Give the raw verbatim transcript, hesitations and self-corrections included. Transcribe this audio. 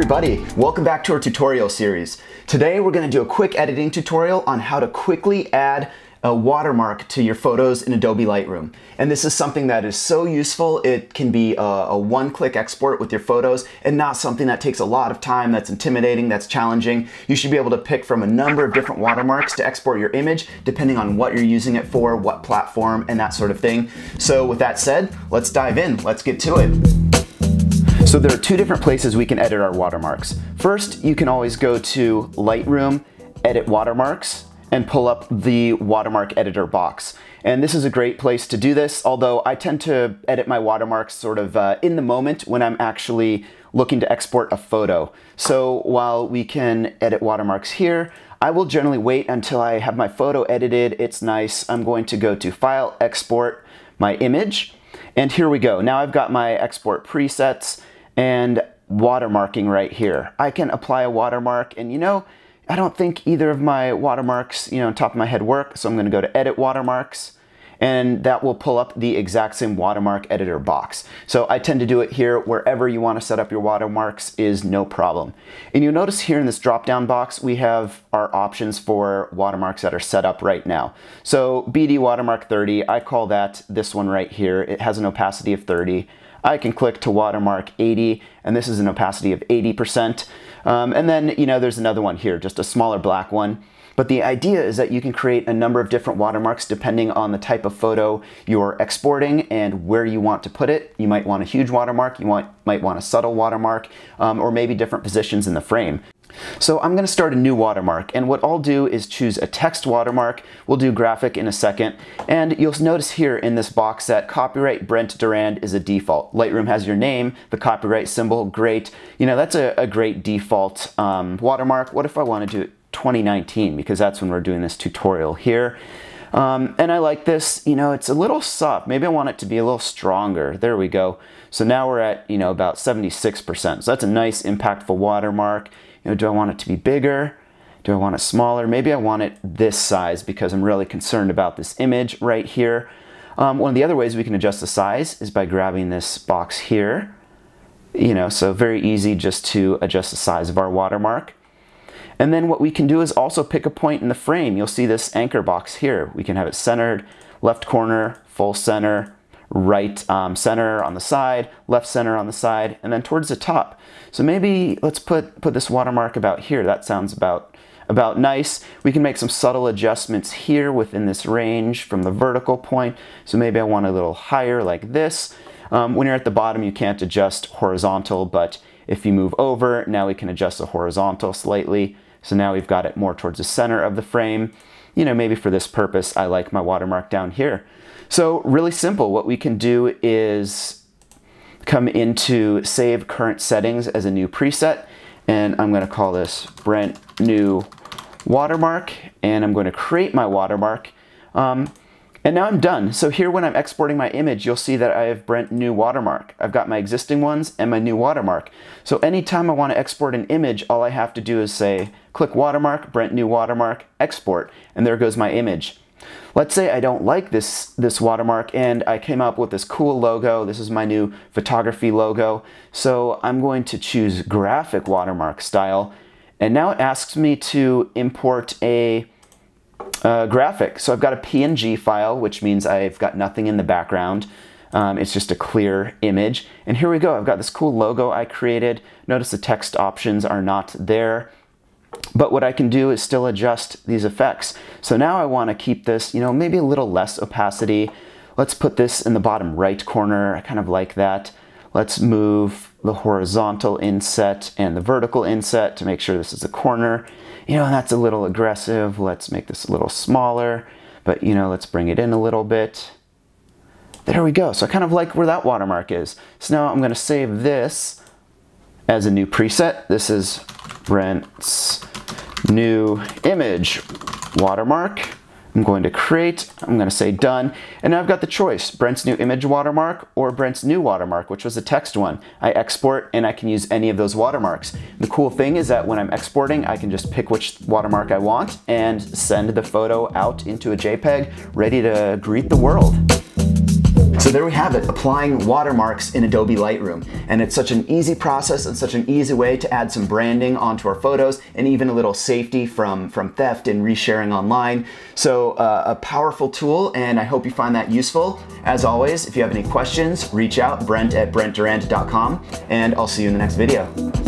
everybody, welcome back to our tutorial series. Today we're going to do a quick editing tutorial on how to quickly add a watermark to your photos in Adobe Lightroom. And this is something that is so useful. It can be a, a one-click export with your photos and not something that takes a lot of time, that's intimidating, that's challenging. You should be able to pick from a number of different watermarks to export your image depending on what you're using it for, what platform, and that sort of thing. So with that said, let's dive in, let's get to it. So there are two different places we can edit our watermarks. First, you can always go to Lightroom, Edit Watermarks, and pull up the watermark editor box. And this is a great place to do this, although I tend to edit my watermarks sort of uh, in the moment when I'm actually looking to export a photo. So while we can edit watermarks here, I will generally wait until I have my photo edited, it's nice. I'm going to go to File, Export, my image, and here we go. Now I've got my export presets and watermarking right here. I can apply a watermark, and you know, I don't think either of my watermarks, you know, on top of my head work, so I'm going to go to Edit Watermarks, and that will pull up the exact same watermark editor box. So I tend to do it here. Wherever you want to set up your watermarks is no problem. And you'll notice here in this drop-down box, we have our options for watermarks that are set up right now. So B D Watermark thirty, I call that this one right here. It has an opacity of thirty. I can click to watermark eighty, and this is an opacity of eighty percent. Um, and then, you know, there's another one here, just a smaller black one. But the idea is that you can create a number of different watermarks depending on the type of photo you're exporting and where you want to put it. You might want a huge watermark, you want, might want a subtle watermark, um, or maybe different positions in the frame. So I'm going to start a new watermark, and what I'll do is choose a text watermark. We'll do graphic in a second, and you'll notice here in this box that copyright Brent Durand is a default. Lightroom has your name, the copyright symbol, great. You know, that's a, a great default um, watermark. What if I want to do it twenty nineteen, because that's when we're doing this tutorial here. Um, and I like this, you know, it's a little soft. Maybe I want it to be a little stronger. There we go. So now we're at, you know, about seventy-six percent. So that's a nice impactful watermark. You know, do I want it to be bigger? Do I want it smaller? Maybe I want it this size because I'm really concerned about this image right here. Um, one of the other ways we can adjust the size is by grabbing this box here. You know, so very easy just to adjust the size of our watermark. And then what we can do is also pick a point in the frame. You'll see this anchor box here. We can have it centered, left corner, full center, right um, center on the side, left center on the side, and then towards the top. So maybe let's put, put this watermark about here. That sounds about, about nice. We can make some subtle adjustments here within this range from the vertical point. So maybe I want a little higher like this. Um, when you're at the bottom, you can't adjust horizontal, but if you move over, now we can adjust the horizontal slightly. So now we've got it more towards the center of the frame. You know, maybe for this purpose, I like my watermark down here. So really simple. What we can do is come into Save Current Settings as a new preset, and I'm going to call this Brent New Watermark, and I'm going to create my watermark. Um, and now I'm done. So here when I'm exporting my image, you'll see that I have Brent New Watermark. I've got my existing ones and my new watermark. So anytime I want to export an image, all I have to do is say, click Watermark, Brent New Watermark, Export, and there goes my image. Let's say I don't like this, this watermark and I came up with this cool logo. This is my new photography logo. So I'm going to choose graphic watermark style. And now it asks me to import a, a graphic. So I've got a P N G file, which means I've got nothing in the background. Um, it's just a clear image. And here we go. I've got this cool logo I created. Notice the text options are not there. But what I can do is still adjust these effects. So now I want to keep this, you know, maybe a little less opacity. Let's put this in the bottom right corner. I kind of like that. Let's move the horizontal inset and the vertical inset to make sure this is a corner. You know, that's a little aggressive. Let's make this a little smaller, but you know, let's bring it in a little bit. There we go. So I kind of like where that watermark is. So now I'm going to save this as a new preset. This is Brent's New Image Watermark. I'm going to create, I'm going to say done, and now I've got the choice, Brent's New Image Watermark or Brent's New Watermark, which was the text one. I export and I can use any of those watermarks. The cool thing is that when I'm exporting, I can just pick which watermark I want and send the photo out into a JPEG ready to greet the world. So So there we have it, applying watermarks in Adobe Lightroom. And it's such an easy process and such an easy way to add some branding onto our photos and even a little safety from, from theft and resharing online. So uh, a powerful tool, and I hope you find that useful. As always, if you have any questions, reach out, Brent at brent durand dot com, and I'll see you in the next video.